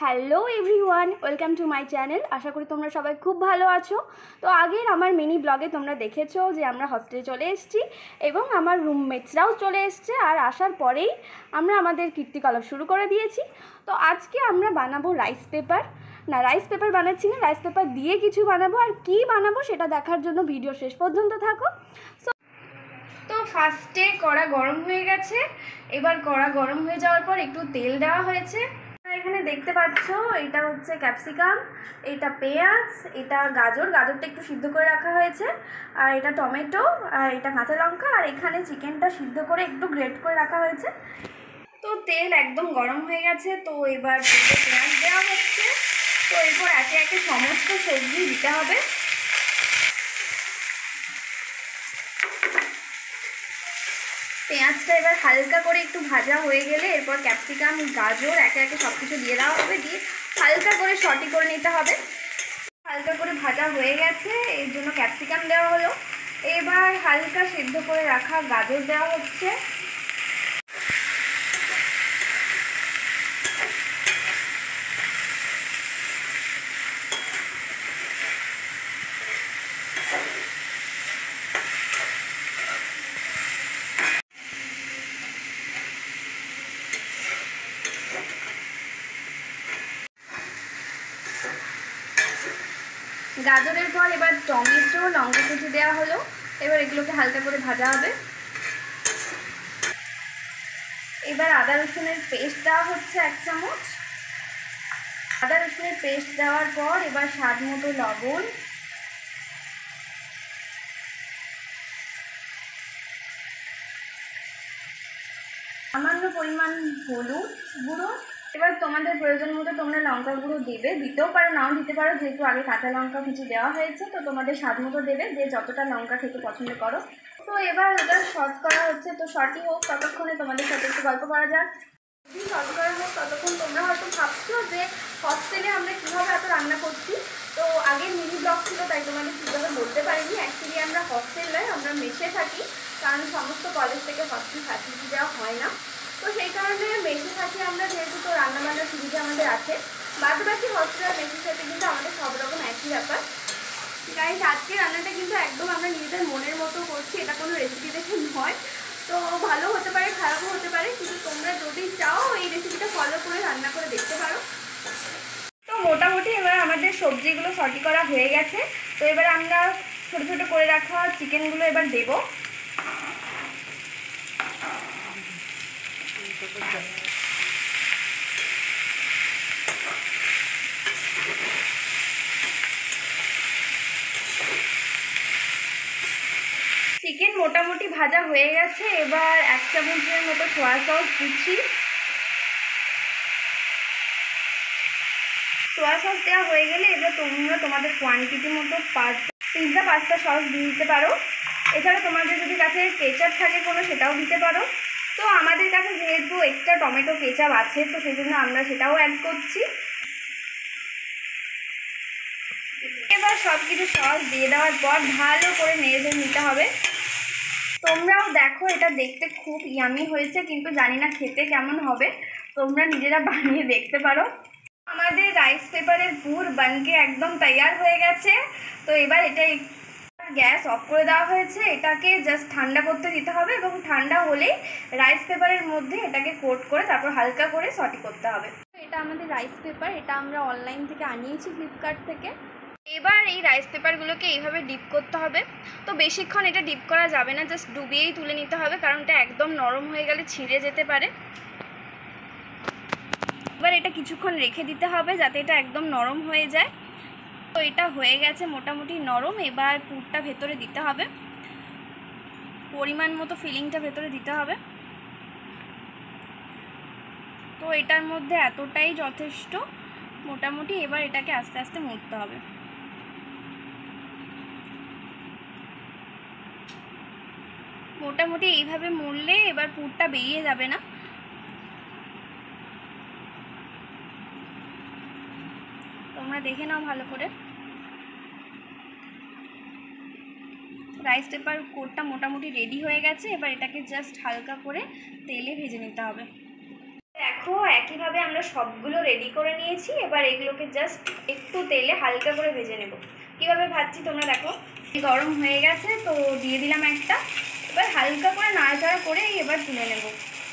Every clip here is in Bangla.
Hello everyone, welcome to my channel. আশা করি তোমরা সবাই খুব ভালো আছো। তো আগের আমার মিনি ব্লগে তোমরা দেখেছো যে আমরা হস্টেলে চলে এসেছি এবং আমার রুমমেটসরাও চলে এসছে। আর আসার পরেই আমরা আমাদের কীর্তিকলাপ শুরু করে দিয়েছি। তো আজকে আমরা বানাবো রাইস পেপার বানাচ্ছি না, রাইস পেপার দিয়ে কিছু বানাবো। আর কি বানাবো সেটা দেখার জন্য ভিডিও শেষ পর্যন্ত থাকো। তো ফার্স্টে কড়া গরম হয়ে গেছে। এবার কড়া গরম হয়ে যাওয়ার পর একটু তেল দেওয়া হয়েছে। এখানে দেখতে পাচ্ছ এটা হচ্ছে ক্যাপসিকাম, এটা পেঁয়াজ, এটা গাজরটা একটু সিদ্ধ করে রাখা হয়েছে, আর এটা টমেটো, আর এটা কাঁচা লঙ্কা, আর এখানে চিকেনটা সিদ্ধ করে একটু গ্রেট করে রাখা হয়েছে। তো তেল একদম গরম হয়ে গেছে। তো এবার পেঁয়াজ দেওয়া হচ্ছে। তো এরপর একে একে সমস্ত সবজি দিতে হবে। পেঁয়াজটা এবার হালকা করে একটু ভাজা হয়ে গেলে এরপর ক্যাপসিকাম, গাজর একে একে সব কিছু দিয়ে দেওয়া হবে, দিয়ে হালকা করে সটি করে নিতে হবে। হালকা করে ভাজা হয়ে গেছে, এর জন্য ক্যাপসিকাম দেওয়া হলো। এবার হালকা সিদ্ধ করে রাখা গাজর দেওয়া হচ্ছে। গাজরের পর এবার টমেটো, লঙ্কা কুচি দেওয়া হলো। এবার এগুলোকে হালকা করে ভাজা হবে। এবার আদা রসুনের পেস্ট দেওয়া হচ্ছে 1 চামচ। আদা রসুনের পেস্ট দেওয়ার পর এবার স্বাদ মতো লবণ, সামান্য পরিমাণ হলুদ গুঁড়ো। এবার তোমাদের প্রয়োজন মতো তোমরা লঙ্কা গুঁড়ো দেবে, দিতেও পারো নাও দিতে পারো, যেহেতু আগে কাঁচা লঙ্কা কুচি দেওয়া হয়েছে। তো তোমাদের স্বাদ মতো দেবে, যে যতটা লঙ্কা খেতে পছন্দ করো। তো এবার এটা শর্ট করা হচ্ছে। তো শর্টই হোক, ততক্ষণে তোমাদের সাথে একটু গল্প করা যাক। যদি শর্ট করা হোক ততক্ষণ তোমরা হয়তো ভাবছো যে হস্টেলে আমরা কীভাবে এত রান্না করছি। তো আগের মিনি ব্লগ ছিল, তাই তোমাদের ঠিকভাবে বলতে পারিনি। অ্যাকচুয়ালি আমরা হস্টেল নয়, আমরা মেসে থাকি, কারণ সমস্ত কলেজ থেকে হস্টেল ফ্যাসিলিটি দেওয়া হয় না। তো সেই কারণে মেসে থাকি আমরা, যেহেতু তো রান্নাবান্নার সুবিধা আমাদের আছে। বাকি হস্টেল আর মেসের সাথে কিন্তু আমাদের সব রকম একই ব্যাপার। গাইস, আজকে রান্নাটা কিন্তু একদম আমরা নিজেদের মনের মতো করছি, এটা কোনো রেসিপি দেখে নয়। তো ভালো হতে পারে, খারাপও হতে পারে, কিন্তু তোমরা যদি চাও এই রেসিপিটা ফলো করে রান্না করে দেখতে পারো। তো মোটামুটি এবার আমাদের সবজিগুলো সটি করা হয়ে গেছে। তো এবার আমরা ছোটো ছোটো করে রাখা চিকেনগুলো এবার দেবো। চিকেন মোটামুটি ভাজা হয়ে গেছে। এবার 1 চামচের মতো সোয়া সস দিচ্ছি। সোয়া সস দেওয়া হয়ে গেলে এবার তোমরা তোমাদের কোয়ান্টিটি মতো পিৎজা পাস্তা সস দিয়ে দিতে পারো। এছাড়া তোমাদের যদি কাছে কেচাপ থাকে কোনো, সেটাও দিতে পারো। তো আমাদের কাছে যেহেতু এক্সট্রা টমেটো কেচাপ আছে, তো সেই জন্য আমরা সেটাও অ্যাড করছি। এবার সব কিছু সস দিয়ে দেওয়ার পর ভালো করে নেড়ে নিতে হবে। তোমরাও দেখো, এটা দেখতে খুব ইয়ামি হয়েছে, কিন্তু জানি না খেতে কেমন হবে। তোমরা নিজেরা বানিয়ে দেখতে পারো। আমাদের রাইস পেপারের পুর বানকে একদম তৈয়ার হয়ে গেছে। তো এবার এটা গ্যাস অফ করে দেওয়া হয়েছে। এটাকে জাস্ট ঠান্ডা করতে দিতে হবে, এবং ঠান্ডা হলেই রাইস পেপারের মধ্যে এটাকে কোট করে তারপর হালকা করে সটি করতে হবে। এটা আমাদের রাইস পেপার, এটা আমরা অনলাইন থেকে আনিয়েছি, ফ্লিপকার্ট থেকে। এবার এই রাইস পেপারগুলোকে এইভাবে ডিপ করতে হবে। তো বেশিক্ষণ এটা ডিপ করা যাবে না, জাস্ট ডুবিয়েই তুলে নিতে হবে, কারণ এটা একদম নরম হয়ে গেলে ছিঁড়ে যেতে পারে। এবার এটা কিছুক্ষণ রেখে দিতে হবে যাতে এটা একদম নরম হয়ে যায়। তো এটা হয়ে গেছে মোটামুটি নরম। এবার পুরটা ভেতরে দিতে হবে, পরিমাণ মতো ফিলিংটা ভেতরে দিতে হবে। তো এটার মধ্যে এতটাই যথেষ্ট মোটামুটি। এবার এটাকে আস্তে আস্তে মুড়তে হবে। মোটামুটি এইভাবে মুড়লে এবার পুরটা বেরিয়ে যাবে না। তোমরা দেখে নাও ভালো করে। রাইস পেপার কোটটা মোটামুটি রেডি হয়ে গেছে। এবার এটাকে জাস্ট হালকা করে তেলে ভেজে নিতে হবে। 1 দেখো একইভাবে আমরা সবগুলো রেডি করে নিয়েছি। এবার এগুলোকে জাস্ট একটু তেলে হালকা করে ভেজে নেব। কীভাবে ভাজছি তোমরা দেখো, গরম হয়ে গেছে তো দিয়ে দিলাম একটা। এবার হালকা করে নাড়াচাড়া করে এবার তুলে নেব।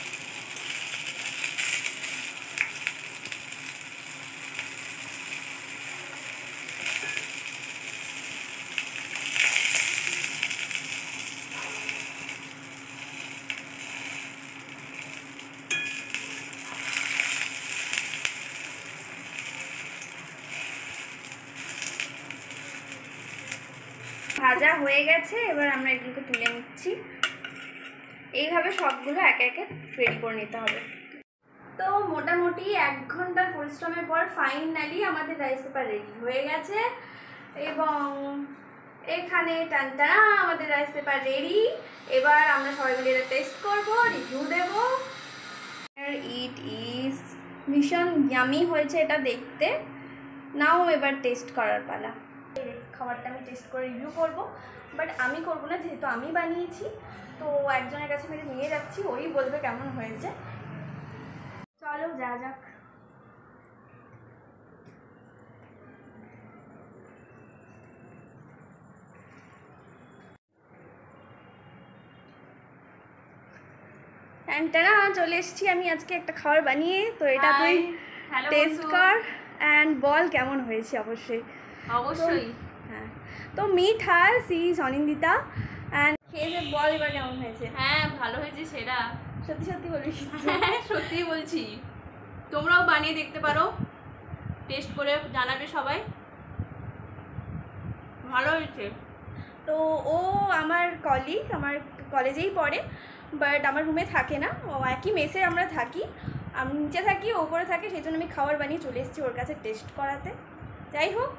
ভাজা হয়ে গেছে, এবার আমরা এগুলোকে তুলে নিচ্ছি। এইভাবে সবগুলো একে একে রেডি করে নিতে হবে। তো মোটামুটি 1 ঘন্টার পরিশ্রমের পর ফাইনালি আমাদের রাইস পেপার রেডি হয়ে গেছে এবং এখানে টানটানা আমাদের রাইস পেপার রেডি। এবার আমরা সবাই মিলে এটা টেস্ট করবো, রিভিউ দেব। ইট ইজ ভীষণ ইয়ামি হয়েছে এটা দেখতে। নাও এবার টেস্ট করার পালা। খাবারটা আমি টেস্ট করে রিভিউ করব, বাট আমি করব না, যেহেতু আমি বানিয়েছি। তো একজনের কাছে মেরে নিয়ে যাচ্ছি, ওই বলবে কেমন হয়েছে। চলো যা যাক। টানা চলে এসেছি আমি আজকে একটা খাবার বানিয়ে। তো এটা তুই টেস্ট কর অ্যান্ড বল কেমন হয়েছে। অবশ্যই হ্যাঁ। তো meet her she Anindita and খেয়ে বল এবার কেমন হয়েছে। হ্যাঁ ভালো হয়েছে সেটা। সত্যি সত্যি বলিস? হ্যাঁ সত্যিই বলছি, তোমরাও বানিয়ে দেখতে পারো, টেস্ট করে জানাবে সবাই। ভালো হয়েছে। তো ও আমার কলিগ, আমার কলেজেই পড়ে, বাট আমার রুমে থাকে না। ও একই মেসে আমরা থাকি, আমি নিচে থাকি, ও উপরে থাকে, সেই জন্য আমি খাবার বানিয়ে চলে এসেছি ওর কাছে টেস্ট করাতে। যাই হোক,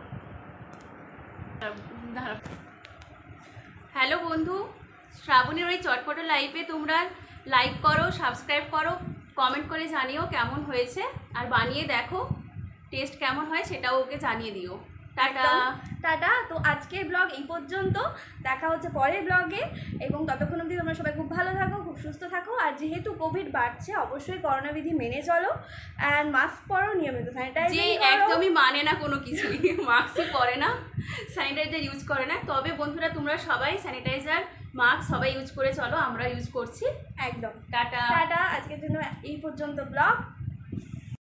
হ্যালো বন্ধু, শ্রাবণীর ওই চটপটো লাইভে তোমরা লাইক করো, সাবস্ক্রাইব করো, কমেন্ট করে জানিও কেমন হয়েছে, আর বানিয়ে দেখো টেস্ট কেমন হয় সেটাও ওকে জানিয়ে দিও। Tata tata. তো আজকের ব্লগ এই পর্যন্ত, দেখা হচ্ছে পরের ব্লগে। এবং ততক্ষণ অবধি তোমরা সবাই খুব ভালো থাকো, খুব সুস্থ থাকো। আর যেহেতু কোভিড বাড়ছে, অবশ্যই করোনা বিধি মেনে চলো অ্যান্ড মাস্ক পরো, নিয়মিত স্যানিটাইজার একদমই মানে না কোনো কিছুই, মাস্কই পরে না, স্যানিটাইজার ইউজ করে না। তবে বন্ধুরা তোমরা সবাই স্যানিটাইজার মাস্ক সবাই ইউজ করে চলো, আমরা ইউজ করছি। একদম। Tata tata. আজকের জন্য এই পর্যন্ত ব্লগ।